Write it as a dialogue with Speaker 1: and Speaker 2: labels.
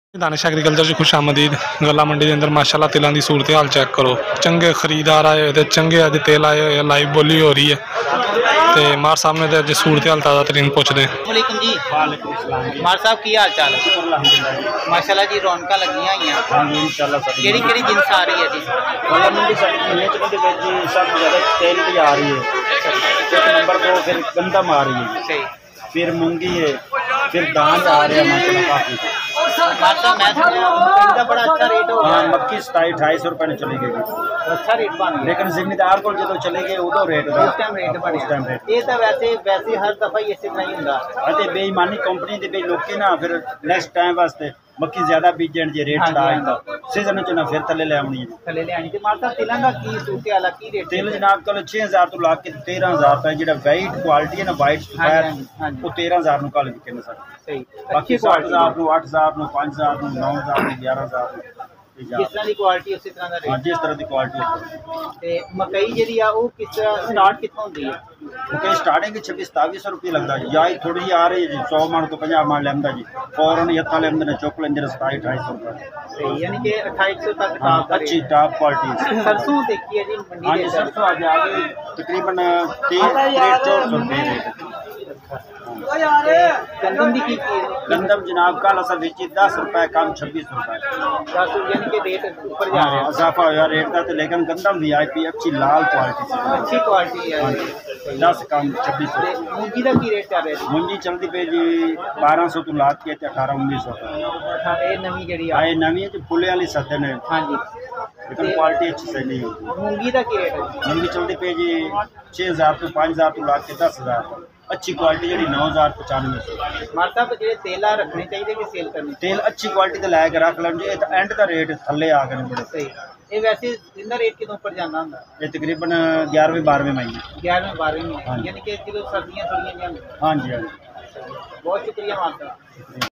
Speaker 1: Danish agriculture च खुश आमदीद। गला मंडी के अंदर माशाल्लाह तिलों की सूरत हाल चेक करो। चंगे खरीदार आए हुए, चंगे अज तेल आए हुए, लाइव बोली हो रही है। तो मार साहब ने अज सूरत हाल ताज़ा तरीन पुछते हैं।
Speaker 2: जी मार साहब की हाल चाल माशाल्लाह जी रौनक लगियां केड़ी केड़ी जिनस आ रही है जी
Speaker 3: गला मंडी सब ज़्यादा तेल भी आ रही है। एक नंबर 2 फिर गंदम आ रही है,
Speaker 2: सही
Speaker 3: फिर मूंगी है, फिर दान आ रहा है माशाल्लाह काफ़ी।
Speaker 2: बड़ा अच्छा रेट हो
Speaker 3: हाँ मक्की 27-28 रुपए ने चली गई,
Speaker 2: अच्छा रेट बन गया।
Speaker 3: लेकिन जिम्मेदार को जो चले गए उदो रेट
Speaker 2: उस टाइम रेट बढ़िया ये तो वैसे हर दफा ही इसी तरह ही होंगे।
Speaker 3: बेईमानी कंपनी के लोग ना फिर नैक्सट टाइम वास्ते मक्की ज्यादा बीजन जे रेट चढ़ा सीजन च ना फिर थले ले आनी
Speaker 2: थले ले आनी। मार साहब तिलों का की सूरत हाल की रेट
Speaker 3: तेल जनाब कल 6000 तो ला के 13000 रुपए जो वाइट क्वालिटी है ना वाइट सफेद वो 13000 नु कल बिके ने सर।
Speaker 2: सही
Speaker 3: बाकी 7000 नु 8000 नु 5000 नु 9000 नु 11000
Speaker 2: जिस तरह की क्वालिटी उसी तरह का रेट
Speaker 3: जिस तरह की क्वालिटी
Speaker 2: ते मकई जी आ वो किस तरह स्टार्ट कितों होंदी है
Speaker 3: मकई स्टार्टिंग 26-27 रुपये लगता जी या थोड़ी जी आ रही है जी 100 मन तो 50 मन लेंदा जी फौरन हत्था लेंदे ने चुक लेंदे 27-28 रुपये।
Speaker 2: सही यानी कि 2800 तक टॉप
Speaker 3: अच्छी टॉप क्वालिटी।
Speaker 2: सरसों देखी है जी मंडी
Speaker 3: हाँ जी सरसों आज आ गई तकरीबन 300 रुपये।
Speaker 2: गंदम की
Speaker 3: गंदम जनाब कल असल बेची 10 रुपए कम 26 रुपए
Speaker 2: 10 यानी कि रेट ऊपर जा रहा है
Speaker 3: इजाफा होया रेट का। लेकिन गंदम भी आई अच्छी लाल क्वालिटी से
Speaker 2: अच्छी क्वालिटी है
Speaker 3: 10 कम 26
Speaker 2: मूंगी का की रेट चल रहा है
Speaker 3: मुंजी चलती पे जी 1200 तो लात के 18-1900
Speaker 2: ये नवी जड़ी
Speaker 3: आए नवी है फुले वाली सदे ने।
Speaker 2: हाँ जी
Speaker 3: लेकिन क्वालिटी अच्छी से नहीं होती।
Speaker 2: मूंगी का की रेट है
Speaker 3: मूंगी चलती पे जी 6000 तो 5000 तो लात के 10000 अच्छी क्वालिटी जी 9095।
Speaker 2: मार साहब जो तेला रखने चाहिए कि सेल करनी
Speaker 3: तेल अच्छी क्वालिटी का लैके रख लें जी एंड का रेट थले आ गए बड़े
Speaker 2: सही। ये वैसे इनका रेट कितों ऊपर जाना होंगे
Speaker 3: ये तकरीबन 11वें-12वें महीने
Speaker 2: 11वें-12वें महीने यानी कि जो सर्दियाँ थोड़ी।
Speaker 3: हाँ जी हाँ जी
Speaker 2: बहुत शुक्रिया मार साहब।